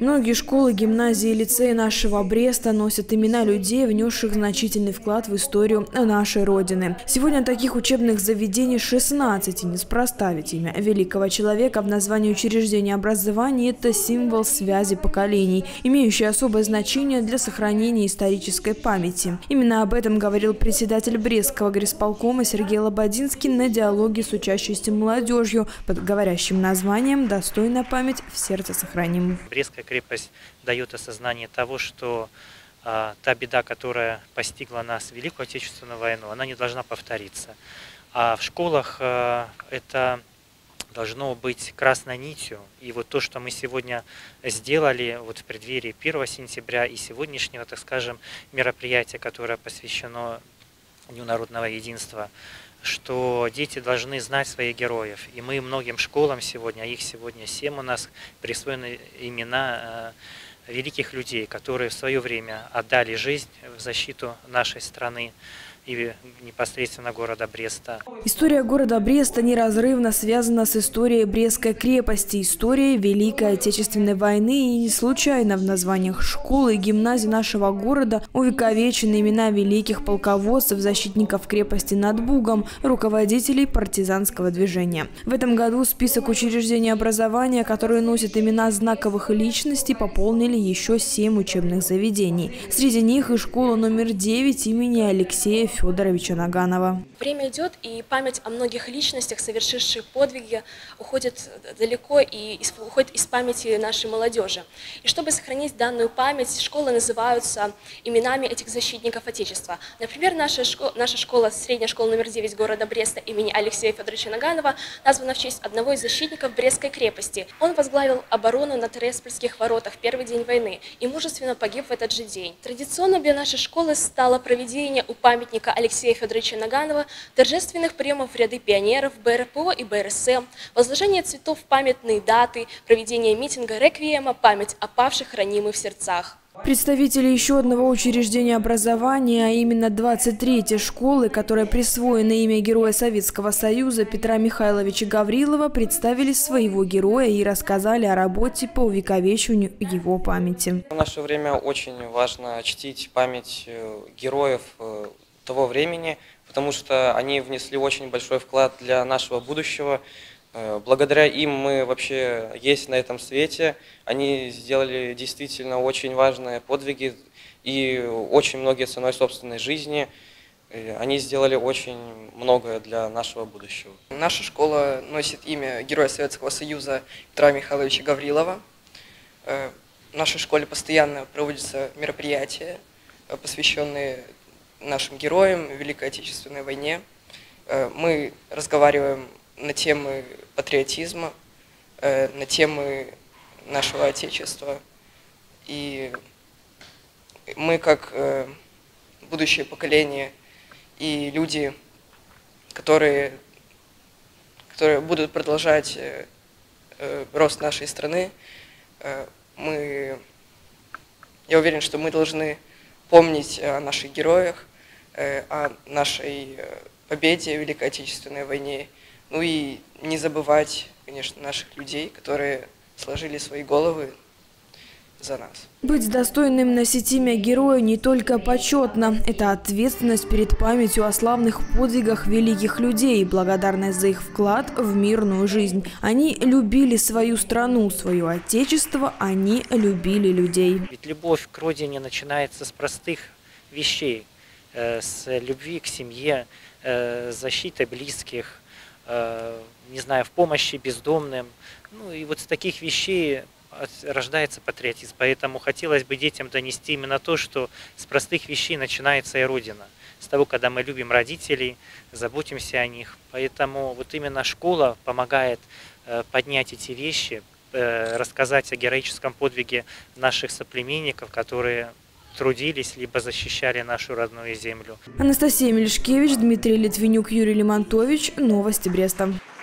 Многие школы, гимназии и лицеи нашего Бреста носят имена людей, внесших значительный вклад в историю нашей Родины. Сегодня таких учебных заведений 16, и неспроста, ведь имя великого человека в названии учреждения образования – это символ связи поколений, имеющий особое значение для сохранения исторической памяти. Именно об этом говорил председатель Брестского горисполкома Сергей Лободинский на диалоге с учащейся молодежью под говорящим названием «Достойная память в сердце сохраним». Брестская крепость дает осознание того, что та беда, которая постигла нас в Великую Отечественную войну, она не должна повториться. А в школах это должно быть красной нитью. И вот то, что мы сегодня сделали вот в преддверии 1 сентября и сегодняшнего, так скажем, мероприятия, которое посвящено Дню народного единства, что дети должны знать своих героев. И мы многим школам сегодня, а их сегодня 7 у нас, присвоены имена великих людей, которые в свое время отдали жизнь в защиту нашей страны и непосредственно города Бреста. История города Бреста неразрывно связана с историей Брестской крепости, историей Великой Отечественной войны, и не случайно в названиях школы и гимназий нашего города увековечены имена великих полководцев, защитников крепости над Бугом, руководителей партизанского движения. В этом году список учреждений образования, которые носят имена знаковых личностей, пополнили еще 7 учебных заведений. Среди них и школа номер 9 имени Алексея Федоровича Наганова. Время идет, и память о многих личностях, совершивших подвиги, уходит далеко и уходит из памяти нашей молодежи. И чтобы сохранить данную память, школы называются именами этих защитников Отечества. Например, наша школа, средняя школа номер 9 города Бреста имени Алексея Федоровича Наганова, названа в честь одного из защитников Брестской крепости. Он возглавил оборону на Треспольских воротах в первый день войны и мужественно погиб в этот же день. Традиционным для нашей школы стало проведение у памятника Алексея Федоровича Наганова торжественных приемов в ряды пионеров БРПО и БРСМ, возложение цветов в памятные даты, проведение митинга реквиема, память о павших хранимы в сердцах. Представители еще одного учреждения образования, а именно 23-й школы, которая присвоена имя Героя Советского Союза Петра Михайловича Гаврилова, представили своего героя и рассказали о работе по увековечиванию его памяти. В наше время очень важно чтить память героев того времени, потому что они внесли очень большой вклад для нашего будущего. Благодаря им мы вообще есть на этом свете. Они сделали действительно очень важные подвиги и очень многие ценой собственной жизни. Они сделали очень многое для нашего будущего. Наша школа носит имя Героя Советского Союза Петра Михайловича Гаврилова. В нашей школе постоянно проводятся мероприятия, посвященные нашим героям в Великой Отечественной войне. Мы разговариваем на темы патриотизма, на темы нашего Отечества. И мы, как будущее поколение и люди, которые будут продолжать рост нашей страны, я уверен, что мы должны помнить о наших героях, о нашей победе в Великой Отечественной войне, ну и не забывать, конечно, наших людей, которые сложили свои головы за нас. Быть достойным носить имя героя не только почетно. Это ответственность перед памятью о славных подвигах великих людей и благодарность за их вклад в мирную жизнь. Они любили свою страну, свое отечество, они любили людей. Ведь любовь к родине начинается с простых вещей, с любви к семье, с защитой близких, не знаю, в помощи бездомным. Ну и вот с таких вещей рождается патриотизм. Поэтому хотелось бы детям донести именно то, что с простых вещей начинается и Родина. С того, когда мы любим родителей, заботимся о них. Поэтому вот именно школа помогает поднять эти вещи, рассказать о героическом подвиге наших соплеменников, которые трудились, либо защищали нашу родную землю. Анастасия Мелешкевич, Дмитрий Литвинюк, Юрий Лимонтович. Новости Бреста.